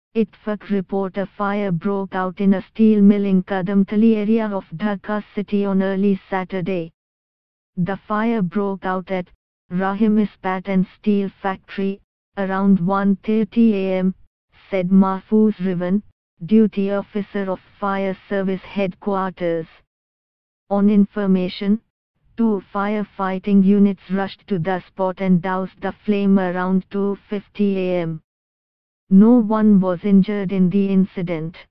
Itfaq report a fire broke out in a steel mill in Kadamtali area of Dhaka city on early Saturday. The fire broke out at Rahim Ispat and Steel Factory around 1:30 am, said Mahfouz Rivan, duty officer of Fire Service Headquarters. On information, 2 firefighting units rushed to the spot and doused the flame around 2:50 am. No one was injured in the incident.